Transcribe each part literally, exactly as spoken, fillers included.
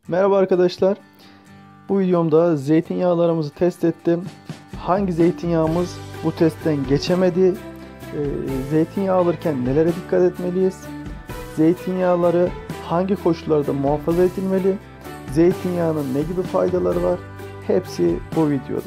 Merhaba arkadaşlar. Bu videomda zeytinyağlarımızı test ettim. Hangi zeytinyağımız bu testten geçemedi? Ee, zeytinyağı alırken nelere dikkat etmeliyiz? Zeytinyağları hangi koşullarda muhafaza edilmeli? Zeytinyağının ne gibi faydaları var? Hepsi bu videoda.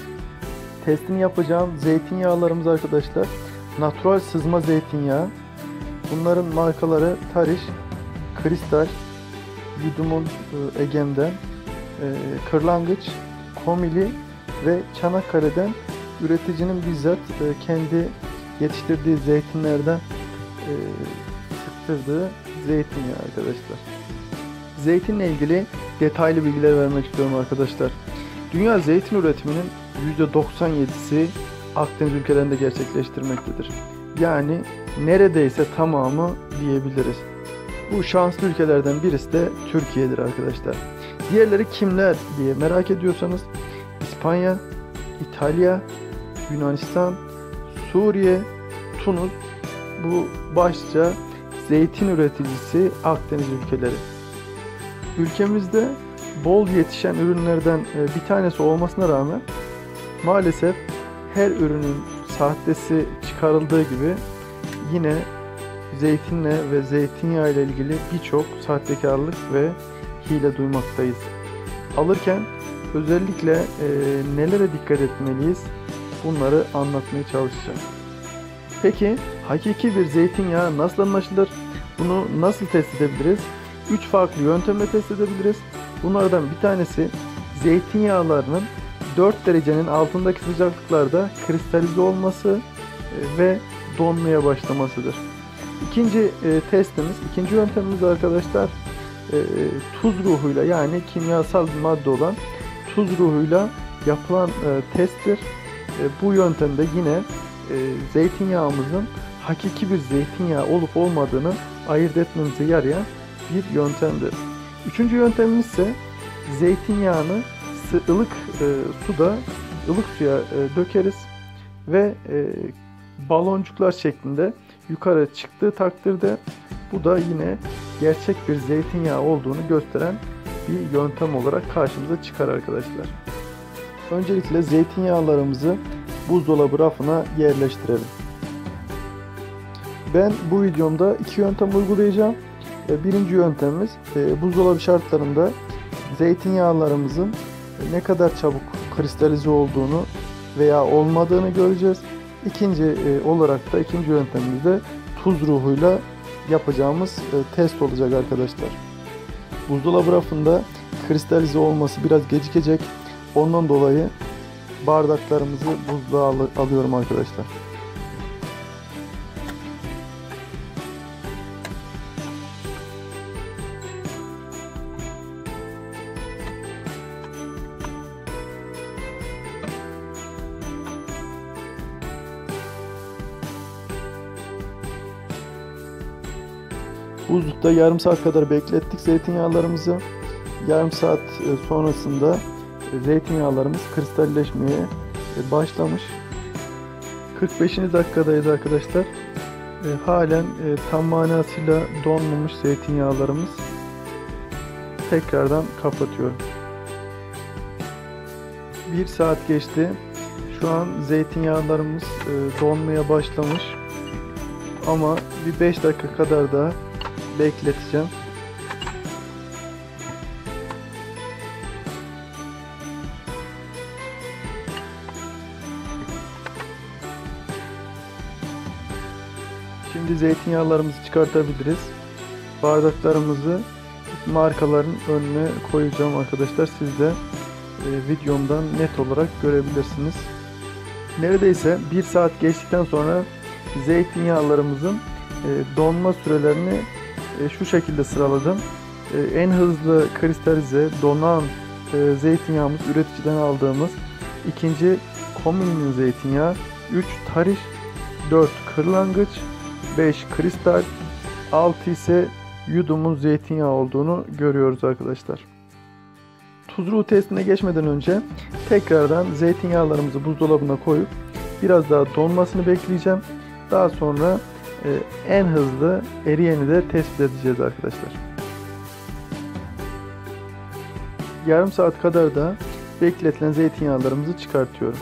Testini yapacağım zeytinyağlarımız arkadaşlar, natural sızma zeytinyağı. Bunların markaları Tariş, Kristal, Yudum'un e, Egem'den, e, Kırlangıç, Komili ve Çanakkale'den üreticinin bizzat e, kendi yetiştirdiği zeytinlerden e, sıktırdığı zeytinyağı arkadaşlar. Zeytinle ilgili detaylı bilgiler vermek istiyorum arkadaşlar. Dünya zeytin üretiminin yüzde doksan yedisi Akdeniz ülkelerinde gerçekleştirmektedir. Yani neredeyse tamamı diyebiliriz. Bu şanslı ülkelerden birisi de Türkiye'dir arkadaşlar. Diğerleri kimler diye merak ediyorsanız İspanya, İtalya, Yunanistan, Suriye, Tunus, bu başlıca zeytin üreticisi Akdeniz ülkeleri. Ülkemizde bol yetişen ürünlerden bir tanesi olmasına rağmen maalesef her ürünün sahtesi çıkarıldığı gibi yine zeytinle ve zeytinyağı ile ilgili birçok sahtekarlık ve hile duymaktayız. Alırken özellikle e, nelere dikkat etmeliyiz? Bunları anlatmaya çalışacağım. Peki hakiki bir zeytinyağı nasıl anlaşılır? Bunu nasıl test edebiliriz? üç farklı yöntemle test edebiliriz. Bunlardan bir tanesi zeytinyağlarının dört derecenin altındaki sıcaklıklarda kristalize olması ve donmaya başlamasıdır. İkinci e, testimiz, ikinci yöntemimiz arkadaşlar e, tuz ruhuyla, yani kimyasal bir madde olan tuz ruhuyla yapılan e, testtir. E, bu yöntemde yine e, zeytinyağımızın hakiki bir zeytinyağı olup olmadığını ayırt etmemize yarayan bir yöntemdir. Üçüncü yöntemimiz ise zeytinyağını ılık e, suda, ılık suya e, dökeriz ve e, baloncuklar şeklinde yukarı çıktığı takdirde bu da yine gerçek bir zeytinyağı olduğunu gösteren bir yöntem olarak karşımıza çıkar arkadaşlar. Öncelikle zeytinyağlarımızı buzdolabı rafına yerleştirelim. Ben bu videomda iki yöntem uygulayacağım. Birinci yöntemimiz buzdolabı şartlarında zeytinyağlarımızın ne kadar çabuk kristalize olduğunu veya olmadığını göreceğiz. İkinci olarak da ikinci yöntemimizde tuz ruhuyla yapacağımız test olacak arkadaşlar. Buzdolabı rafında kristalize olması biraz gecikecek. Ondan dolayı bardaklarımızı buzluğa al alıyorum arkadaşlar. Buzlukta yarım saat kadar beklettik zeytinyağlarımızı. Yarım saat sonrasında zeytinyağlarımız kristalleşmeye başlamış. kırk beşinci dakikadayız arkadaşlar. Halen tam manasıyla donmamış zeytinyağlarımız. Tekrardan kapatıyorum. bir saat geçti. Şu an zeytinyağlarımız donmaya başlamış. Ama bir beş dakika kadar daha bekleteceğim. Şimdi zeytinyağlarımızı çıkartabiliriz. Bardaklarımızı markaların önüne koyacağım arkadaşlar. Siz de e, videomdan net olarak görebilirsiniz. Neredeyse bir saat geçtikten sonra zeytinyağlarımızın e, donma sürelerini e, şu şekilde sıraladım. E, en hızlı kristalize donan e, zeytinyağımız üreticiden aldığımız, ikinci Komili'nin zeytinyağı, üç Tariş, dört Kırlangıç, beş Kristal, altı ise Yudum'un zeytinyağı olduğunu görüyoruz arkadaşlar. Tuzruğu testine geçmeden önce tekrardan zeytinyağlarımızı buzdolabına koyup biraz daha donmasını bekleyeceğim. Daha sonra e, en hızlı eriyeni de tespit edeceğiz arkadaşlar. yarım saat kadar da bekletilen zeytinyağlarımızı çıkartıyorum.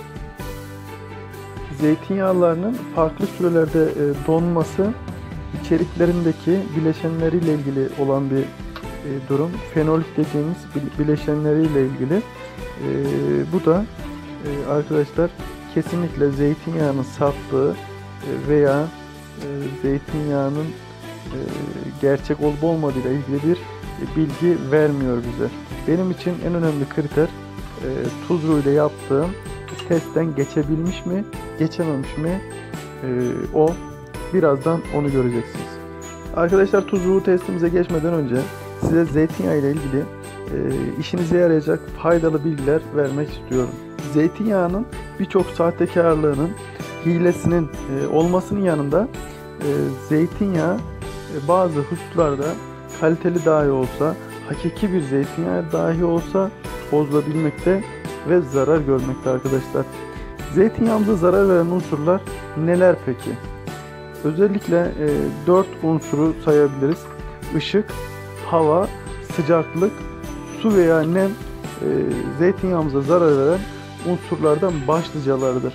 Zeytinyağlarının farklı sürelerde e, donması içeriklerindeki bileşenleriyle ilgili olan bir e, durum. Fenolik dediğimiz bileşenleriyle ilgili. E, bu da e, arkadaşlar kesinlikle zeytinyağının saflığı e, veya e, zeytinyağının e, gerçek olup olmadığı ile ilgili bir e, bilgi vermiyor bize. Benim için en önemli kriter e, Tuzru ile yaptığım testten geçebilmiş mi, geçememiş mi? E, o birazdan onu göreceksiniz. Arkadaşlar, Tuzru testimize geçmeden önce size zeytinyağı ile ilgili e, işinize yarayacak faydalı bilgiler vermek istiyorum. Zeytinyağının birçok sahtekarlığının, hilesinin e, olmasının yanında e, zeytinyağı e, bazı hususlarda kaliteli dahi olsa, hakiki bir zeytinyağı dahi olsa bozulabilmekte ve zarar görmekte arkadaşlar. Zeytinyağımıza zarar veren unsurlar neler peki? Özellikle e, dört unsuru sayabiliriz. Işık, hava, sıcaklık, su veya nem e, zeytinyağımıza zarar veren unsurlardan başlıcalarıdır.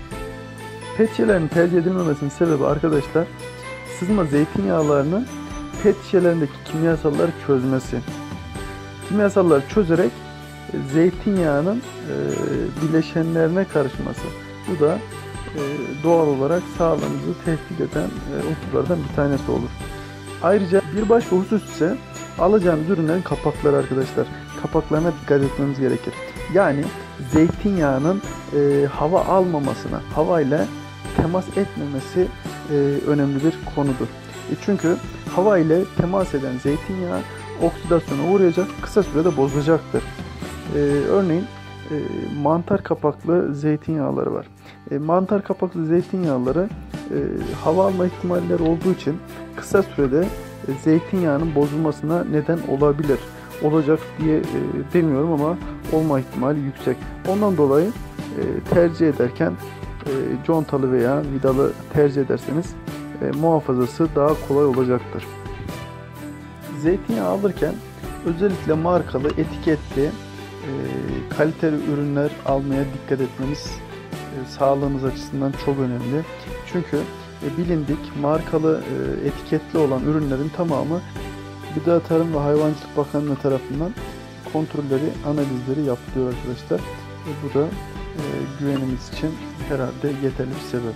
Pet şişelerin tercih edilmemesinin sebebi arkadaşlar, sızma zeytinyağlarının pet şişelerindeki kimyasalları çözmesi. Kimyasalları çözerek e, zeytinyağının e, bileşenlerine karışması. Bu da e, doğal olarak sağlığımızı tehdit eden e, unsurlardan bir tanesi olur. Ayrıca bir başka husus ise alacağımız ürünlerin kapakları arkadaşlar. Kapaklarına dikkat etmemiz gerekir. Yani zeytinyağının e, hava almamasına, hava ile temas etmemesi e, önemli bir konudur. E çünkü hava ile temas eden zeytinyağı oksidasyona uğrayacak, kısa sürede bozulacaktır. E, örneğin e, mantar kapaklı zeytinyağları var. E, mantar kapaklı zeytinyağları e, hava alma ihtimalleri olduğu için kısa sürede e, zeytinyağının bozulmasına neden olabilir. Olacak diye e, demiyorum ama olma ihtimali yüksek. Ondan dolayı e, tercih ederken e, contalı veya vidalı tercih ederseniz e, muhafazası daha kolay olacaktır. Zeytinyağı alırken özellikle markalı, etiketli, e, kaliteli ürünler almaya dikkat etmemiz e, sağlığımız açısından çok önemli. Çünkü e, bilindik, markalı, e, etiketli olan ürünlerin tamamı Gıda Tarım ve Hayvancılık Bakanlığı tarafından kontrolleri, analizleri yapılıyor arkadaşlar. E, bu da e, güvenimiz için herhalde yeterli bir sebep.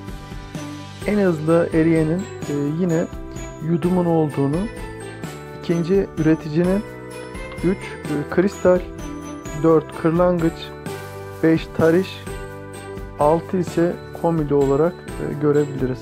En hızlı eriyenin e, yine yudumun olduğunu, ikinci üreticinin, üç e, kristal, dört kırlangıç, beş tariş, altı ise komili olarak e, görebiliriz.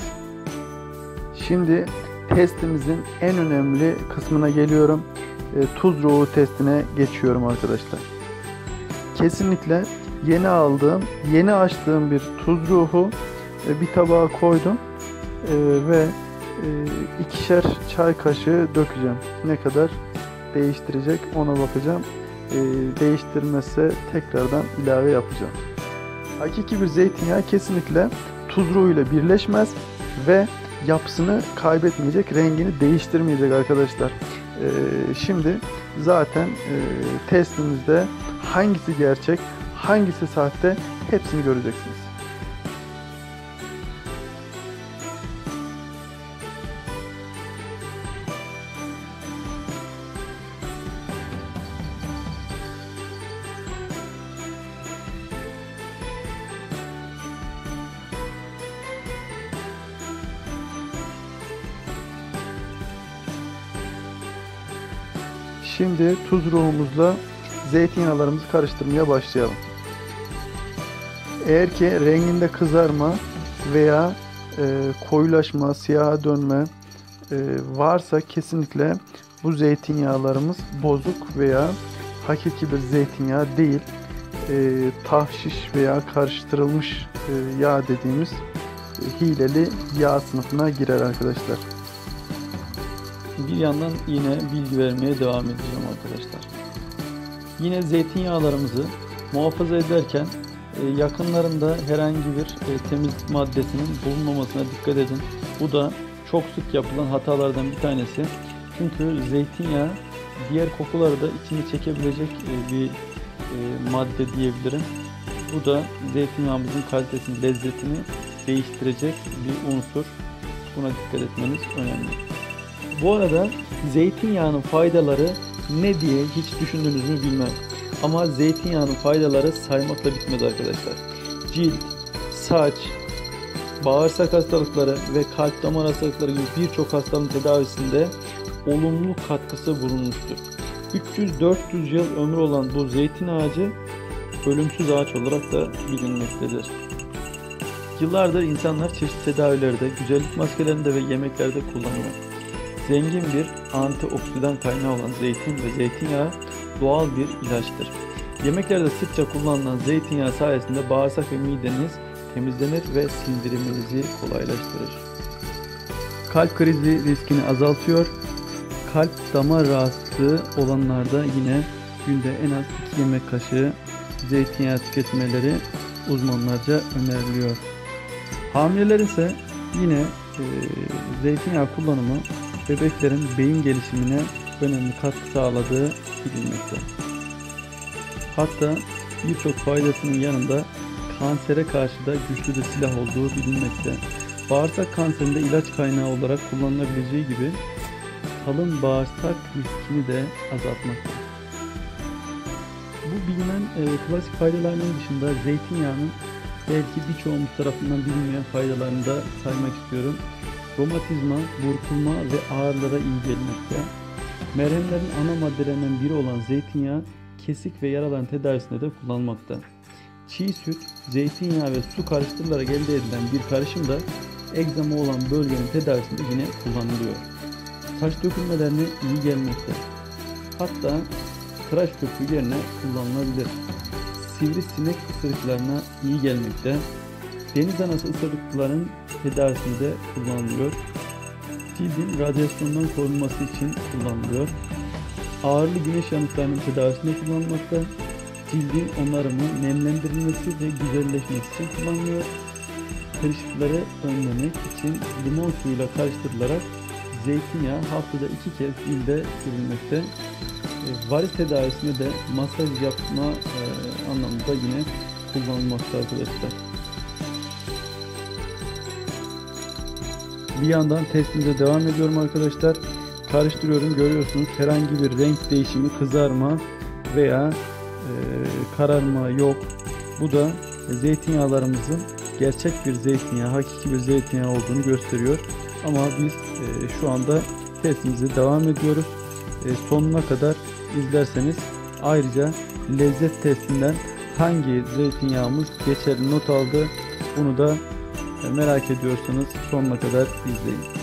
Şimdi testimizin en önemli kısmına geliyorum. E, tuz ruhu testine geçiyorum arkadaşlar. Kesinlikle yeni aldığım, yeni açtığım bir tuz ruhu e, bir tabağa koydum e, ve e, ikişer çay kaşığı dökeceğim. Ne kadar değiştirecek ona bakacağım. E, değiştirmezse tekrardan ilave yapacağım. Hakiki bir zeytinyağı kesinlikle tuz ruhu ile birleşmez ve yapısını kaybetmeyecek, rengini değiştirmeyecek arkadaşlar. Ee, şimdi zaten e, testimizde hangisi gerçek, hangisi sahte hepsini göreceksiniz. Şimdi tuz ruhumuzla zeytinyağlarımızı karıştırmaya başlayalım. Eğer ki renginde kızarma veya e, koyulaşma, siyaha dönme e, varsa kesinlikle bu zeytinyağlarımız bozuk veya hakiki bir zeytinyağı değil. E, tahşiş veya karıştırılmış e, yağ dediğimiz e, hileli yağ sınıfına girer arkadaşlar. Bir yandan yine bilgi vermeye devam edeceğim arkadaşlar. Yine zeytinyağlarımızı muhafaza ederken yakınlarında herhangi bir temizlik maddesinin bulunmamasına dikkat edin. Bu da çok sık yapılan hatalardan bir tanesi. Çünkü zeytinyağı diğer kokuları da içine çekebilecek e, bir e, madde diyebilirim. Bu da zeytinyağımızın kalitesini, lezzetini değiştirecek bir unsur. Buna dikkat etmeniz önemli. Bu arada zeytinyağının faydaları ne diye hiç düşündünüz mü bilmem. Ama zeytinyağının faydaları saymakla bitmez arkadaşlar. Cilt, saç, bağırsak hastalıkları ve kalp damar hastalıkları gibi birçok hastalığın tedavisinde olumlu katkısı bulunmuştur. üç yüz dört yüz yıl ömrü olan bu zeytin ağacı ölümsüz ağaç olarak da bilinmektedir. Yıllardır insanlar çeşitli tedavilerde, güzellik maskelerinde ve yemeklerde kullanıyor. Zengin bir antioksidan kaynağı olan zeytin ve zeytinyağı doğal bir ilaçtır. Yemeklerde sıkça kullanılan zeytinyağı sayesinde bağırsak ve mideniz temizlenir ve sindiriminizi kolaylaştırır. Kalp krizi riskini azaltıyor. Kalp damar rahatsızlığı olanlarda yine günde en az iki yemek kaşığı zeytinyağı tüketmeleri uzmanlarca öneriliyor. Hamileler ise yine e, zeytinyağı kullanımı bebeklerin beyin gelişimine önemli katkı sağladığı bilinmekte. Hatta birçok faydasının yanında kansere karşı da güçlü bir silah olduğu bilinmekte. Bağırsak kanserinde ilaç kaynağı olarak kullanılabileceği gibi kalın bağırsak riskini de azaltmakta. Bu bilinen e, klasik faydalarının dışında zeytinyağının belki birçoğumuz tarafından bilinmeyen faydalarını da saymak istiyorum. Romatizma, burkulma ve ağrılara iyi gelmekte. Merhemlerin ana maddelerinden biri olan zeytinyağı kesik ve yaraların tedavisinde de kullanılmakta. Çiğ süt, zeytinyağı ve su karıştırılarak elde edilen bir karışım da egzama olan bölgenin tedavisinde yine kullanılıyor. Saç dökülmelerine iyi gelmekte. Hatta tıraş köpüğü yerine kullanılabilir. Sivrisinek ısırıklarına iyi gelmekte. Deniz anası ısırıkların tedavisinde de kullanılıyor. Cildin radyasyondan korunması için kullanılıyor. Ağırlı güneş yanıklarının tedavisinde kullanılmakta. Cildin onarımı, nemlendirilmesi ve güzelleşmesi için kullanılıyor. Kırışıklıkları önlemek için limon suyuyla karıştırılarak zeytinyağı haftada iki kez cilde sürülmekte. E, varis tedavisinde de masaj yapma e, anlamında yine kullanılmakta arkadaşlar. Bir yandan testimize devam ediyorum arkadaşlar. Karıştırıyorum, görüyorsunuz herhangi bir renk değişimi, kızarma veya e, kararma yok. Bu da zeytinyağlarımızın gerçek bir zeytinyağı, hakiki bir zeytinyağı olduğunu gösteriyor. Ama biz e, şu anda testimize devam ediyoruz. E, sonuna kadar izlerseniz ayrıca lezzet testinden hangi zeytinyağımız geçerli not aldı bunu da e, merak ediyorsanız sonuna kadar izleyin.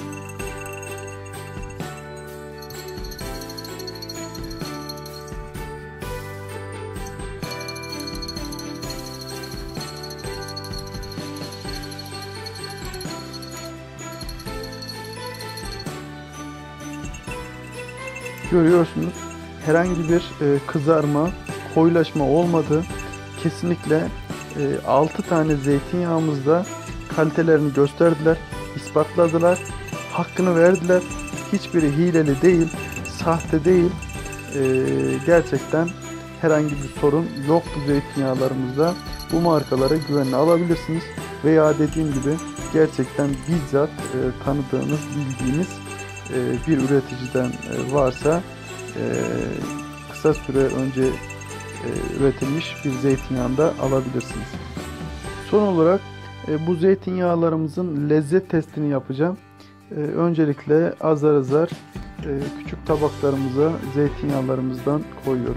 Görüyorsunuz herhangi bir e, kızarma, koyulaşma olmadı. Kesinlikle e, altı tane zeytinyağımızda kalitelerini gösterdiler, ispatladılar, hakkını verdiler. Hiçbiri hileli değil, sahte değil. E, gerçekten herhangi bir sorun yok bu zeytinyağlarımızda. Bu markalara güvenle alabilirsiniz. Veya dediğim gibi gerçekten bizzat e, tanıdığınız, bildiğiniz bir üreticiden varsa kısa süre önce üretilmiş bir zeytinyağını da alabilirsiniz. Son olarak bu zeytinyağlarımızın lezzet testini yapacağım. Öncelikle azar azar küçük tabaklarımıza zeytinyağlarımızdan koyuyorum.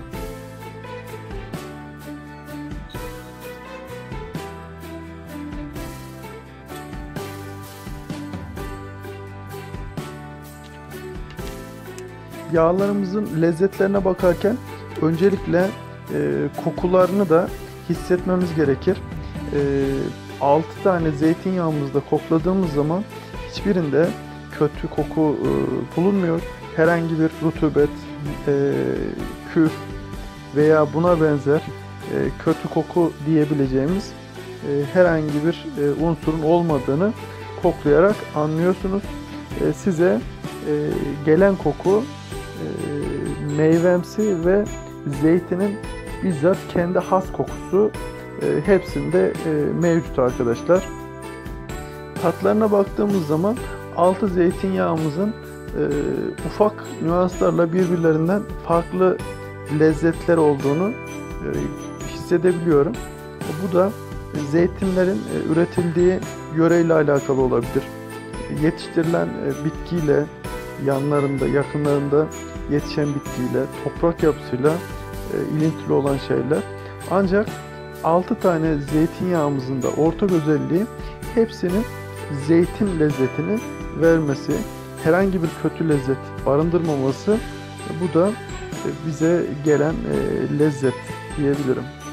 Yağlarımızın lezzetlerine bakarken öncelikle e, kokularını da hissetmemiz gerekir. E, altı tane zeytinyağımızda kokladığımız zaman hiçbirinde kötü koku e, bulunmuyor. Herhangi bir rutubet, e, küf veya buna benzer e, kötü koku diyebileceğimiz e, herhangi bir e, unsurun olmadığını koklayarak anlıyorsunuz. E, size e, gelen koku meyvemsi ve zeytinin bizzat kendi has kokusu e, hepsinde e, mevcut arkadaşlar. Tatlarına baktığımız zaman altı zeytinyağımızın e, ufak nüanslarla birbirlerinden farklı lezzetler olduğunu e, hissedebiliyorum. Bu da zeytinlerin e, üretildiği yöreyle alakalı olabilir. Yetiştirilen e, bitkiyle, yanlarında, yakınlarında yetişen bitkiyle, toprak yapısıyla e, ilintili olan şeyler. Ancak altı tane zeytinyağımızın da ortak özelliği hepsinin zeytin lezzetini vermesi, herhangi bir kötü lezzet barındırmaması. Bu da bize gelen lezzet diyebilirim.